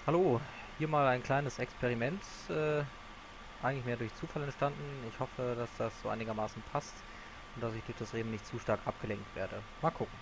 Hallo, hier mal ein kleines Experiment, eigentlich mehr durch Zufall entstanden. Ich hoffe, dass das so einigermaßen passt und dass ich durch das Reden nicht zu stark abgelenkt werde. Mal gucken.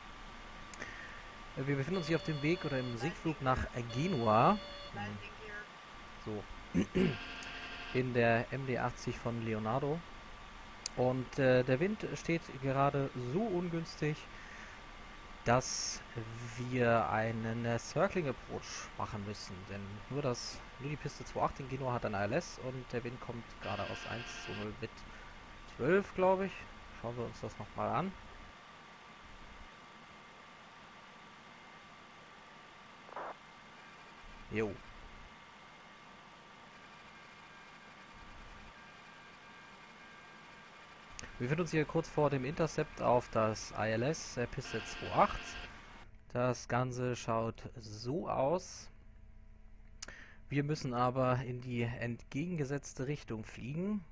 Wir befinden uns hier auf dem Weg oder im Sinkflug nach Genua, so in der MD-80 von Leonardo. Und der Wind steht gerade so ungünstig, dass wir einen Circling Approach machen müssen. Denn nur die Piste 2.8 in Genua hat ein ALS und der Wind kommt gerade aus 1:0 mit 12, glaube ich. Schauen wir uns das nochmal an. Jo. Wir befinden uns hier kurz vor dem Intercept auf das ILS der Piste 2.8. Das Ganze schaut so aus. Wir müssen aber in die entgegengesetzte Richtung fliegen.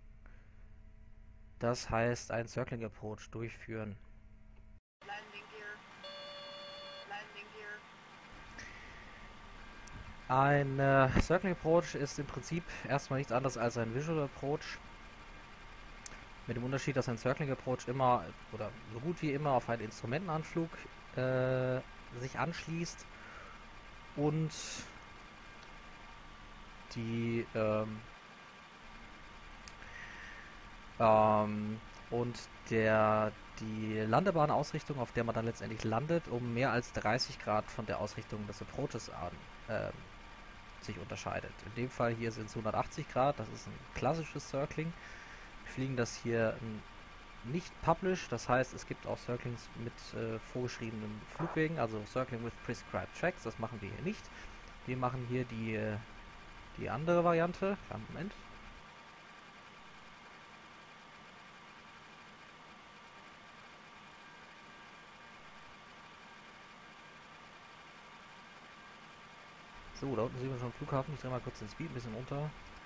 Das heißt, einen Circling Approach durchführen. Ein Circling Approach ist im Prinzip erstmal nichts anderes als ein Visual Approach. Mit dem Unterschied, dass ein Circling Approach immer oder so gut wie immer auf einen Instrumentenanflug sich anschließt und die und die Landebahnausrichtung, auf der man dann letztendlich landet, um mehr als 30 Grad von der Ausrichtung des Approaches an sich unterscheidet. In dem Fall hier sind es 180 Grad, das ist ein klassisches Circling. Wir fliegen das hier nicht publish, das heißt, es gibt auch Circlings mit vorgeschriebenen Flugwegen, also Circling with Prescribed Tracks, das machen wir hier nicht. Wir machen hier die andere Variante. Kleinen Moment. So, da unten sehen wir schon einen Flughafen. Ich drehe mal kurz den Speed ein bisschen runter.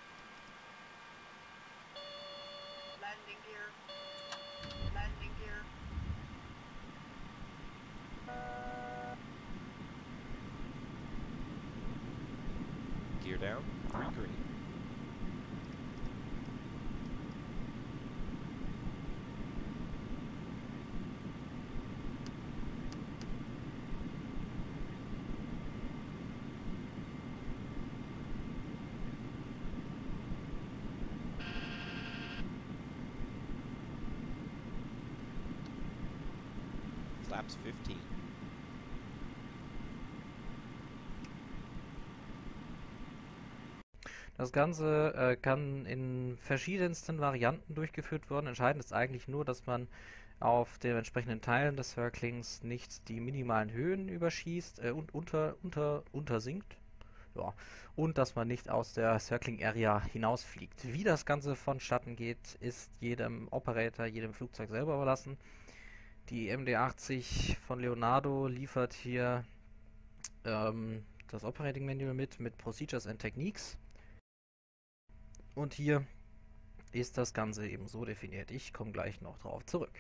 Gear down, 3 green. Flaps 15. Das Ganze kann in verschiedensten Varianten durchgeführt werden. Entscheidend ist eigentlich nur, dass man auf den entsprechenden Teilen des Circlings nicht die minimalen Höhen überschießt und untersinkt. Ja. Und dass man nicht aus der Circling Area hinausfliegt. Wie das Ganze vonstatten geht, ist jedem Operator, jedem Flugzeug selber überlassen. Die MD-80 von Leonardo liefert hier das Operating Manual mit Procedures and Techniques. Und hier ist das Ganze eben so definiert. Ich komme gleich noch drauf zurück.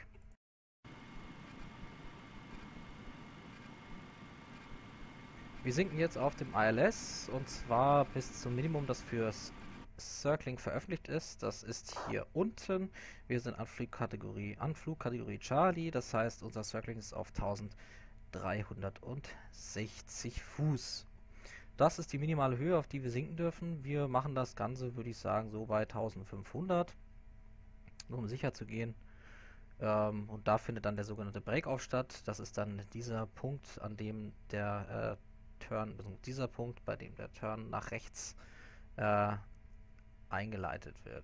Wir sinken jetzt auf dem ILS und zwar bis zum Minimum, das fürs Circling veröffentlicht ist. Das ist hier unten. Wir sind Anflugkategorie Charlie. Das heißt, unser Circling ist auf 1360 Fuß. Das ist die minimale Höhe, auf die wir sinken dürfen. Wir machen das Ganze, würde ich sagen, so bei 1500, nur um sicher zu gehen. Und da findet dann der sogenannte Breakoff statt. Das ist dann dieser Punkt, an dem der dieser Punkt, bei dem der Turn nach rechts eingeleitet wird.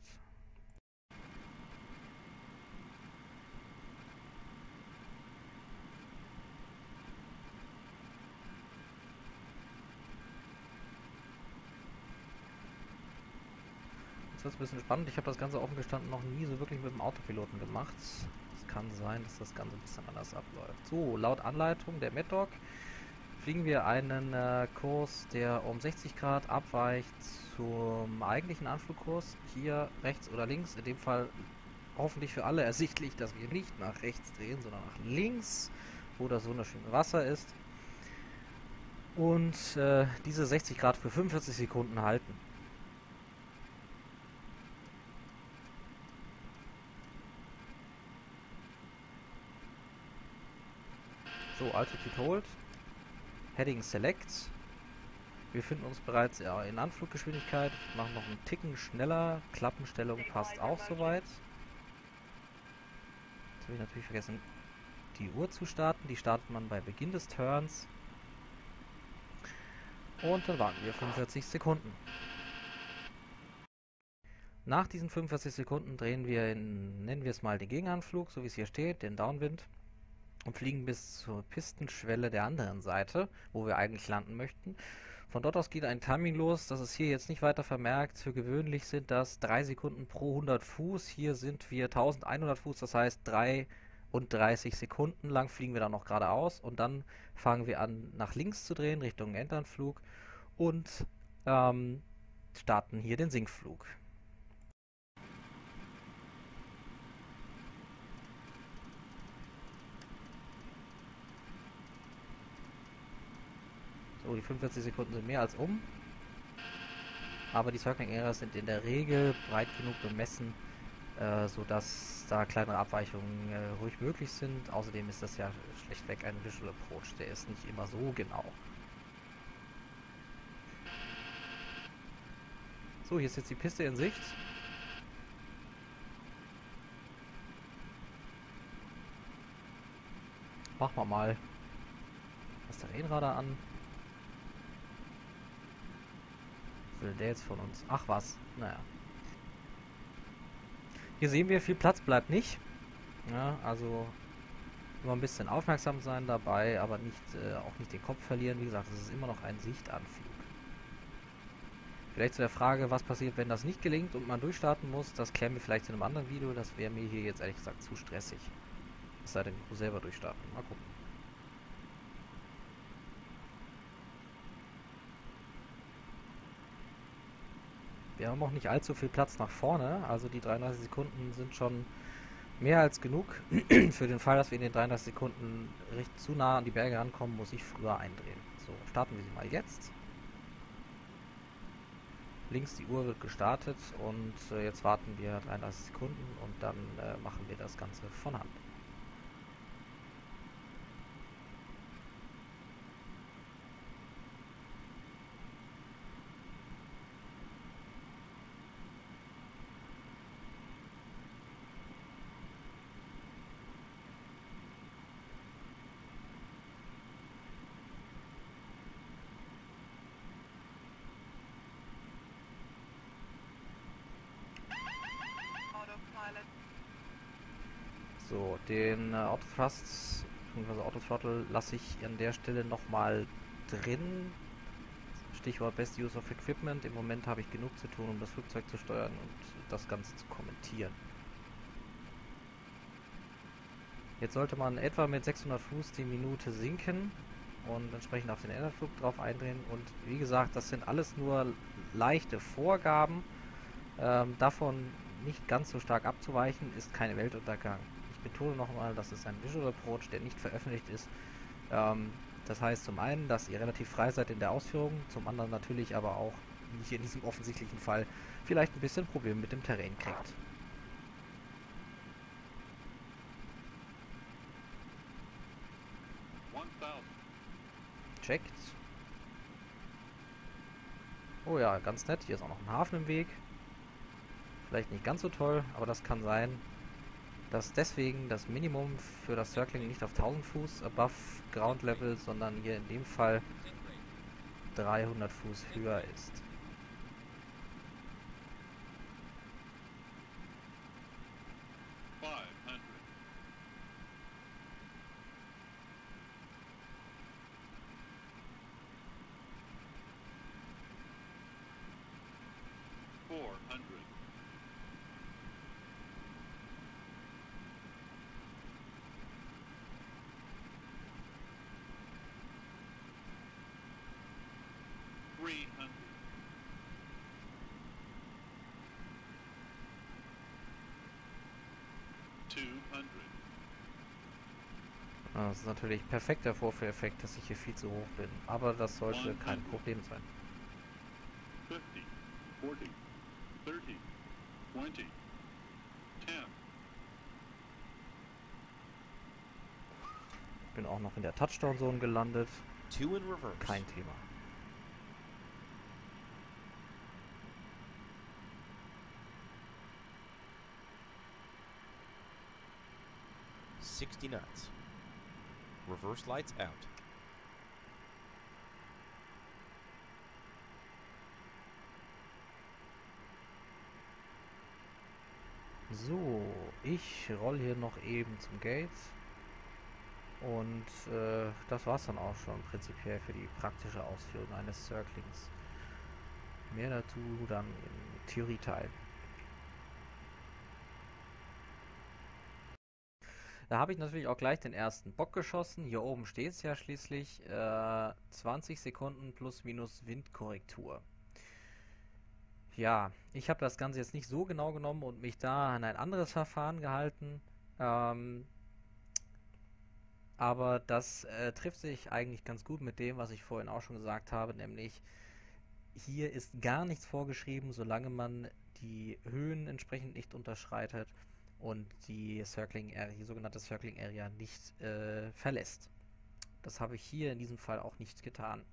Jetzt wird es ein bisschen spannend. Ich habe das Ganze offen gestanden noch nie so wirklich mit dem Autopiloten gemacht. Es kann sein, dass das Ganze ein bisschen anders abläuft. So, laut Anleitung der MedDoc fliegen wir einen Kurs, der um 60 Grad abweicht zum eigentlichen Anflugkurs. Hier rechts oder links. In dem Fall hoffentlich für alle ersichtlich, dass wir nicht nach rechts drehen, sondern nach links, wo das wunderschöne Wasser ist. und diese 60 Grad für 45 Sekunden halten. So, Altitude Hold. Heading Select. Wir befinden uns bereits in Anfluggeschwindigkeit. Ich mache noch einen Ticken schneller. Klappenstellung passt auch soweit. Jetzt habe ich natürlich vergessen, die Uhr zu starten. Die startet man bei Beginn des Turns. Und dann warten wir 45 Sekunden. Nach diesen 45 Sekunden drehen wir in, nennen wir es mal den Gegenanflug, so wie es hier steht, den Downwind, und fliegen bis zur Pistenschwelle der anderen Seite, wo wir eigentlich landen möchten. Von dort aus geht ein Timing los, das ist hier jetzt nicht weiter vermerkt. Für gewöhnlich sind das 3 Sekunden pro 100 Fuß. Hier sind wir 1100 Fuß, das heißt 33 Sekunden lang fliegen wir dann noch geradeaus und dann fangen wir an nach links zu drehen, Richtung Endanflug und starten hier den Sinkflug. So, die 45 Sekunden sind mehr als um. Aber die Circling Areas sind in der Regel breit genug bemessen, sodass da kleinere Abweichungen ruhig möglich sind. Außerdem ist das ja schlechtweg ein Visual Approach, der ist nicht immer so genau. So, hier ist jetzt die Piste in Sicht. Machen wir mal das Terrainradar an. Was will der jetzt von uns? Ach was, naja. Hier sehen wir, viel Platz bleibt nicht. Ja, also immer ein bisschen aufmerksam sein dabei, aber auch nicht den Kopf verlieren. Wie gesagt, es ist immer noch ein Sichtanflug. Vielleicht zu der Frage, was passiert, wenn das nicht gelingt und man durchstarten muss, das klären wir vielleicht in einem anderen Video. Das wäre mir hier jetzt ehrlich gesagt zu stressig. Es sei denn, ich muss selber durchstarten. Mal gucken. Wir haben auch nicht allzu viel Platz nach vorne, also die 33 Sekunden sind schon mehr als genug. Für den Fall, dass wir in den 33 Sekunden recht zu nah an die Berge rankommen, muss ich früher eindrehen. So, starten wir sie mal jetzt. Links die Uhr wird gestartet und jetzt warten wir 33 Sekunden und dann machen wir das Ganze von Hand. So, den Autothrust bzw. Autothrottle lasse ich an der Stelle nochmal drin. Stichwort Best Use of Equipment. Im Moment habe ich genug zu tun, um das Flugzeug zu steuern und das Ganze zu kommentieren. Jetzt sollte man etwa mit 600 Fuß die Minute sinken und entsprechend auf den Endanflug drauf eindrehen. Und wie gesagt, das sind alles nur leichte Vorgaben. Davon nicht ganz so stark abzuweichen, ist kein Weltuntergang. Ich betone nochmal, das ist ein Visual Approach, der nicht veröffentlicht ist. Das heißt zum einen, dass ihr relativ frei seid in der Ausführung, zum anderen natürlich aber auch, wie hier in diesem offensichtlichen Fall, vielleicht ein bisschen Probleme mit dem Terrain kriegt. Checkt. Oh ja, ganz nett. Hier ist auch noch ein Hafen im Weg. Vielleicht nicht ganz so toll, aber das kann sein, dass deswegen das Minimum für das Circling nicht auf 1000 Fuß above Ground Level, sondern hier in dem Fall 300 Fuß höher ist. Das ist natürlich perfekter Vorführeffekt, dass ich hier viel zu hoch bin. Aber das sollte kein Problem sein. 50, 40, 30, 20, 10. Bin auch noch in der Touchdown-Zone gelandet. 2 in reverse. Kein Thema. $60 knots. Reverse lights out. So, ich roll hier noch eben zum Gate. Und das war's dann auch schon prinzipiell für die praktische Ausführung eines Circlings. Mehr dazu dann im Theorieteil. Da habe ich natürlich auch gleich den ersten Bock geschossen. Hier oben steht es ja schließlich. 20 Sekunden plus minus Windkorrektur. Ja, ich habe das Ganze jetzt nicht so genau genommen und mich da an ein anderes Verfahren gehalten. Aber das trifft sich eigentlich ganz gut mit dem, was ich vorhin auch schon gesagt habe, nämlich hier ist gar nichts vorgeschrieben, solange man die Höhen entsprechend nicht unterschreitet und die sogenannte Circling Area nicht verlässt. Das habe ich hier in diesem Fall auch nicht getan.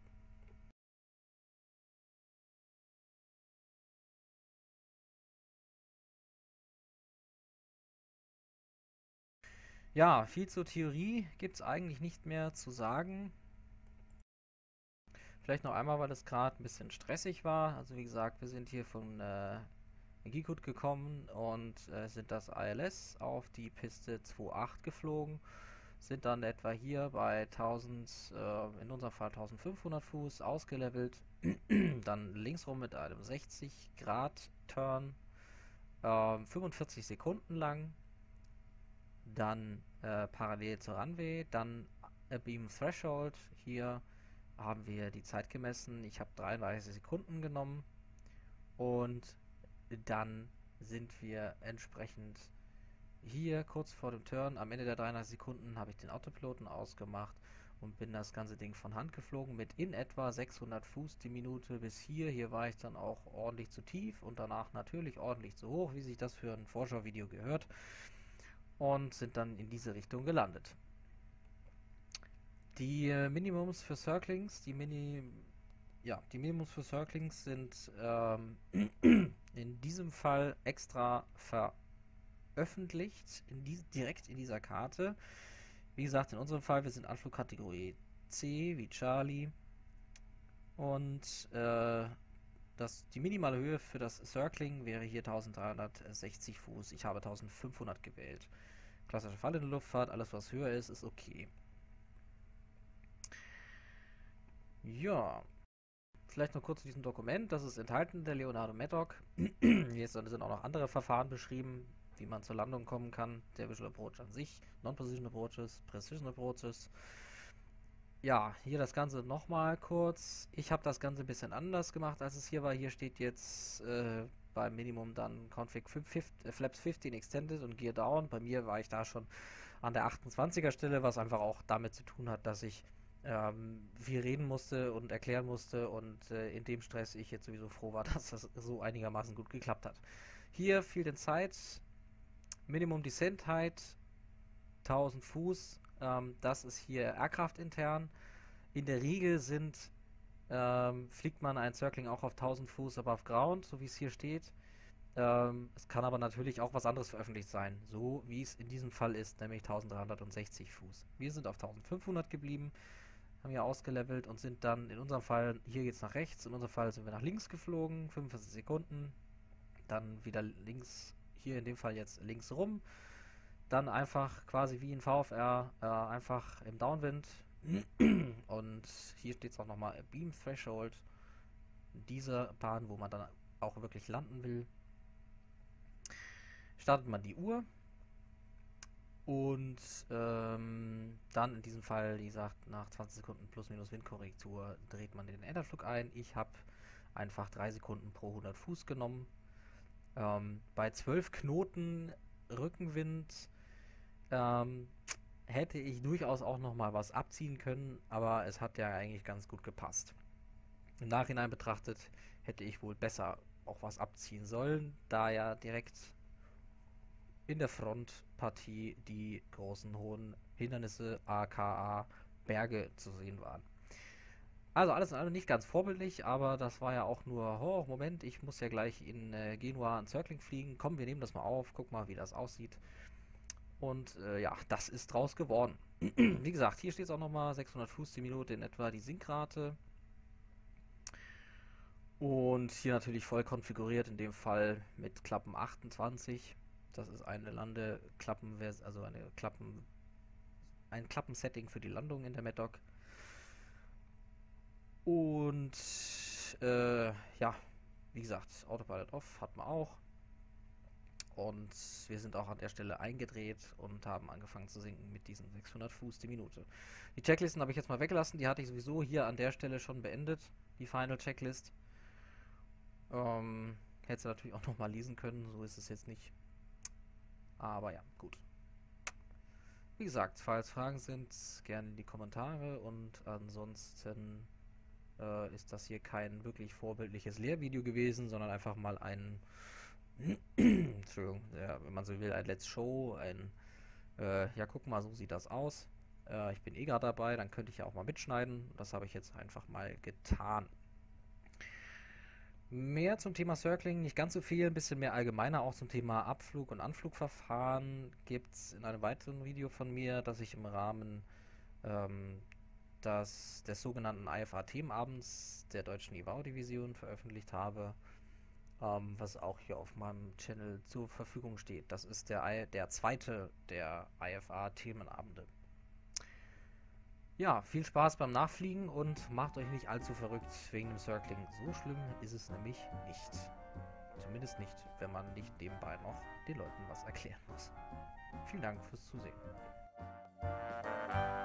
Ja, viel zur Theorie gibt es eigentlich nicht mehr zu sagen. Vielleicht noch einmal, weil es gerade ein bisschen stressig war. Also wie gesagt, wir sind hier von Gikut gekommen und sind das ILS auf die Piste 2.8 geflogen. Sind dann etwa hier bei 1000, in unserem Fall 1500 Fuß ausgelevelt. Dann linksrum mit einem 60 Grad Turn, 45 Sekunden lang. Dann parallel zur Runway, dann Beam Threshold. Hier haben wir die Zeit gemessen. Ich habe 33 Sekunden genommen und dann sind wir entsprechend hier kurz vor dem Turn. Am Ende der 33 Sekunden habe ich den Autopiloten ausgemacht und bin das ganze Ding von Hand geflogen mit in etwa 600 Fuß die Minute bis hier. Hier war ich dann auch ordentlich zu tief und danach natürlich ordentlich zu hoch, wie sich das für ein Vorschauvideo gehört. Und sind dann in diese Richtung gelandet. Die Minimums für Circlings, die Minimums für Circlings sind in diesem Fall extra veröffentlicht, direkt in dieser Karte. Wie gesagt, in unserem Fall, wir sind Anflugkategorie C wie Charlie. Und die minimale Höhe für das Circling wäre hier 1360 Fuß. Ich habe 1500 gewählt. Klassischer Fall in der Luftfahrt, alles was höher ist, ist okay. Ja, vielleicht noch kurz zu diesem Dokument. Das ist enthalten der Leonardo Maddock. Hier sind auch noch andere Verfahren beschrieben, wie man zur Landung kommen kann. Der Visual Approach an sich, Non-Position Approaches, Precision Approaches. Ja, hier das Ganze nochmal kurz. Ich habe das Ganze ein bisschen anders gemacht, als es hier war. Hier steht jetzt beim Minimum dann Config Flaps 15 Extended und Gear Down. Bei mir war ich da schon an der 28er Stelle, was einfach auch damit zu tun hat, dass ich viel reden musste und erklären musste und in dem Stress ich jetzt sowieso froh war, dass das so einigermaßen gut geklappt hat. Hier fiel den Zeit, Minimum Descent Height 1000 Fuß, das ist hier Aircraft intern. In der Regel fliegt man ein Circling auch auf 1000 Fuß above ground, so wie es hier steht. Es kann aber natürlich auch was anderes veröffentlicht sein, so wie es in diesem Fall ist, nämlich 1360 Fuß. Wir sind auf 1500 geblieben, haben hier ausgelevelt und sind dann in unserem Fall, hier geht es nach rechts, in unserem Fall sind wir nach links geflogen, 45 Sekunden, dann wieder links, hier in dem Fall jetzt links rum, dann einfach quasi wie in VFR, einfach im Downwind und hier steht es auch nochmal Beam Threshold, diese Bahn, wo man dann auch wirklich landen will. Startet man die Uhr und dann in diesem Fall, wie gesagt, nach 20 Sekunden plus minus Windkorrektur dreht man den Enderflug ein. Ich habe einfach 3 Sekunden pro 100 Fuß genommen. Bei 12 Knoten Rückenwind hätte ich durchaus auch noch mal was abziehen können, aber es hat ja eigentlich ganz gut gepasst. Im Nachhinein betrachtet hätte ich wohl besser auch was abziehen sollen, da ja direkt in der Frontpartie die großen hohen Hindernisse aka Berge zu sehen waren. Also alles in allem nicht ganz vorbildlich, aber das war ja auch nur, oh Moment, ich muss ja gleich in Genua ein Circling fliegen. Komm, wir nehmen das mal auf, guck mal, wie das aussieht. Und ja, das ist draus geworden. Wie gesagt, hier steht es auch nochmal, 600 Fuß die Minute in etwa die Sinkrate. Und hier natürlich voll konfiguriert, in dem Fall mit Klappen 28. Das ist eine Landeklappen, also ein Klappensetting für die Landung in der Mad Dog. Und ja, wie gesagt, Autopilot off hat man auch. Und wir sind auch an der Stelle eingedreht und haben angefangen zu sinken mit diesen 600 Fuß die Minute. Die Checklisten habe ich jetzt mal weggelassen. Die hatte ich sowieso hier an der Stelle schon beendet. Die Final Checklist. Hätte sie natürlich auch nochmal lesen können. So ist es jetzt nicht. Aber ja, gut. Wie gesagt, falls Fragen sind, gerne in die Kommentare. Und ansonsten ist das hier kein wirklich vorbildliches Lehrvideo gewesen, sondern einfach mal ein Entschuldigung, ja, wenn man so will, ein Let's Show, ja, guck mal, so sieht das aus. Ich bin eh gerade dabei, dann könnte ich ja auch mal mitschneiden. Das habe ich jetzt einfach mal getan. Mehr zum Thema Circling, nicht ganz so viel, ein bisschen mehr allgemeiner auch zum Thema Abflug- und Anflugverfahren gibt es in einem weiteren Video von mir, das ich im Rahmen des sogenannten IFA-Themenabends der Deutschen IWAU-Division veröffentlicht habe. Was auch hier auf meinem Channel zur Verfügung steht. Das ist der zweite der IFA-Themenabende. Ja, viel Spaß beim Nachfliegen und macht euch nicht allzu verrückt wegen dem Circling. So schlimm ist es nämlich nicht. Zumindest nicht, wenn man nicht nebenbei noch den Leuten was erklären muss. Vielen Dank fürs Zusehen.